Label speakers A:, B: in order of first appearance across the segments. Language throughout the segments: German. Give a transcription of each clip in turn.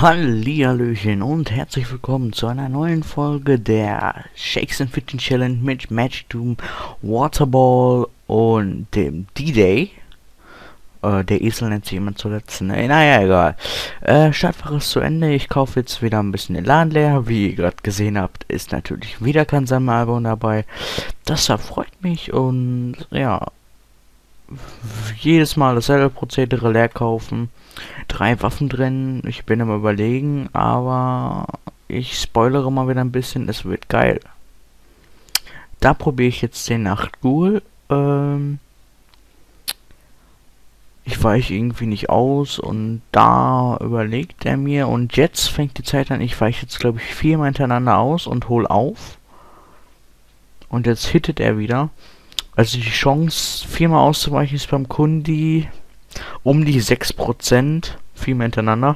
A: Hallihallöchen und herzlich willkommen zu einer neuen Folge der Shakes and Fidget Challenge mit Magic Doom, Waterball und dem D-Day. Der Esel nennt sich jemand zuletzt. Ne? Naja, egal. Startfach ist zu Ende. Ich kaufe jetzt wieder ein bisschen den Laden leer. Wie ihr gerade gesehen habt, ist natürlich wieder kein Sammelalbum dabei. Das erfreut mich und ja, jedes Mal dasselbe Prozedere, leer kaufen. 3 Waffen drin, ich bin am Überlegen, aber ich spoilere mal wieder ein bisschen, es wird geil. Da probiere ich jetzt den 8 Ghoul. Ich weiche irgendwie nicht aus und da überlegt er mir und jetzt fängt die Zeit an, ich weiche jetzt glaube ich 4 Mal hintereinander aus und hol auf. Und jetzt hittet er wieder. Also die Chance 4 Mal auszuweichen ist beim Kundi um die 6%, 4 Mal hintereinander.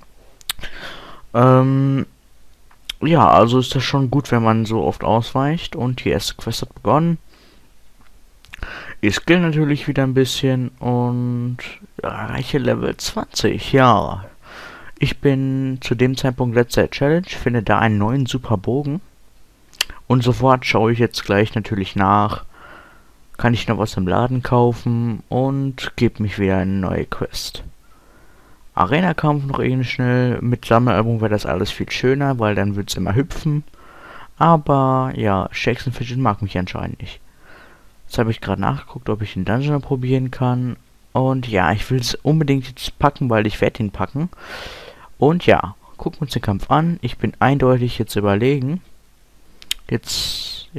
A: Ja, also ist das schon gut, wenn man so oft ausweicht. Und die erste Quest hat begonnen. Ich skill natürlich wieder ein bisschen und erreiche Level 20. Ja, ich bin zu dem Zeitpunkt letzter Challenge, finde da einen neuen super Bogen. Und sofort schaue ich jetzt gleich natürlich nach. Kann ich noch was im Laden kaufen und gebe mich wieder in eine neue Quest. Arena-Kampf noch eben schnell. Mit Sammelalbum wäre das alles viel schöner, weil dann würde es immer hüpfen. Aber ja, Shakes and Fidget mag mich anscheinend nicht. Jetzt habe ich gerade nachgeguckt, ob ich den Dungeon probieren kann. Und ja, ich will es unbedingt jetzt packen, weil ich werde ihn packen. Und ja, gucken wir uns den Kampf an. Ich bin eindeutig jetzt überlegen. Jetzt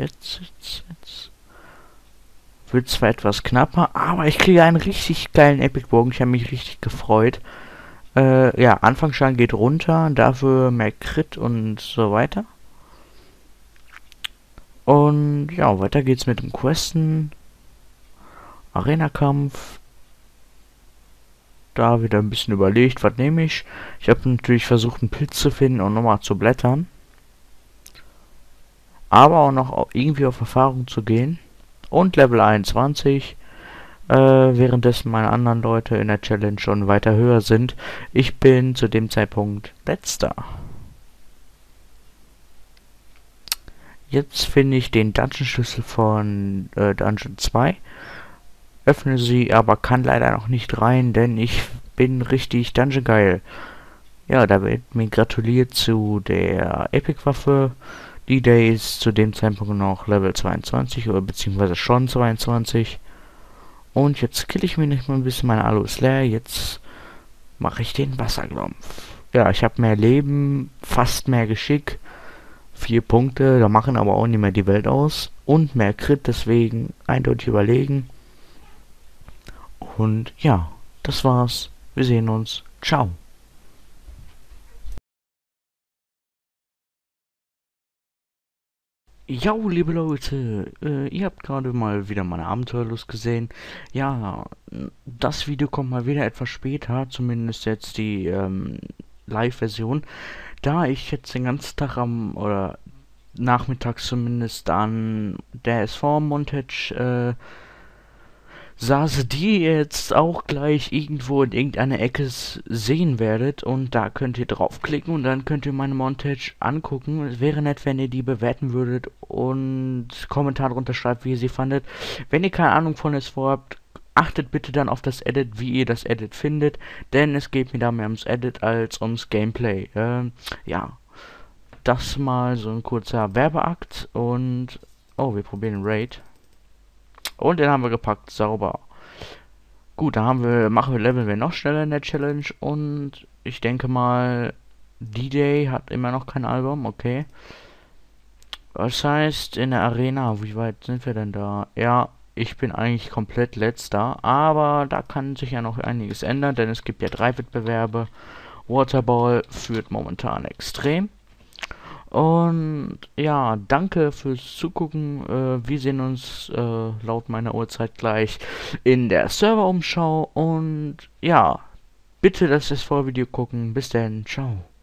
A: wird zwar etwas knapper, aber ich kriege einen richtig geilen Epic-Bogen. Ich habe mich richtig gefreut. Ja, Anfangsschaden geht runter, dafür mehr Crit und so weiter. Und ja, weiter geht's mit dem Questen. Arena-Kampf. Da wieder ein bisschen überlegt, was nehme ich. Ich habe natürlich versucht, einen Pilz zu finden und nochmal zu blättern. Aber auch noch irgendwie auf Erfahrung zu gehen. Und Level 21. Währenddessen meine anderen Leute in der Challenge schon weiter höher sind. Ich bin zu dem Zeitpunkt letzter. Jetzt finde ich den Dungeon-Schlüssel von Dungeon 2. Öffne sie, aber kann leider noch nicht rein, denn ich bin richtig Dungeon geil. Ja, da wird mir gratuliert zu der Epic-Waffe. D-Day ist zu dem Zeitpunkt noch Level 22 oder beziehungsweise schon 22. Und jetzt kill ich mir nicht mal ein bisschen meine Aloes leer. Jetzt mache ich den Wasserglumpf. Ja, ich habe mehr Leben, fast mehr Geschick. 4 Punkte, da machen aber auch nicht mehr die Welt aus. Und mehr Crit, deswegen eindeutig überlegen. Und ja, das war's. Wir sehen uns. Ciao. Ja, liebe Leute, ihr habt gerade mal wieder meine Abenteuerlust gesehen. Ja, das Video kommt mal wieder etwas später, zumindest jetzt die Live-Version, da ich jetzt den ganzen Tag oder nachmittags zumindest an der SV-Montage saß, die ihr jetzt auch gleich irgendwo in irgendeiner Ecke sehen werdet. Und da könnt ihr draufklicken und dann könnt ihr meine Montage angucken. Es wäre nett, wenn ihr die bewerten würdet und Kommentar drunter schreibt, wie ihr sie fandet. Wenn ihr keine Ahnung von SV habt, achtet bitte dann auf das Edit, wie ihr das Edit findet, denn es geht mir da mehr ums Edit als ums Gameplay. Ja, das mal so ein kurzer Werbeakt und oh, wir probieren den Raid. Und den haben wir gepackt, sauber. Gut, da leveln wir noch schneller in der Challenge und ich denke mal, D-Day hat immer noch kein Album, okay. Das heißt, in der Arena, wie weit sind wir denn da? Ja, ich bin eigentlich komplett letzter, aber da kann sich ja noch einiges ändern, denn es gibt ja 3 Wettbewerbe. Waterball führt momentan extrem. Und ja, danke fürs Zugucken. Wir sehen uns laut meiner Uhrzeit gleich in der Serverumschau. Und ja, bitte das SV-Video gucken. Bis dann, ciao.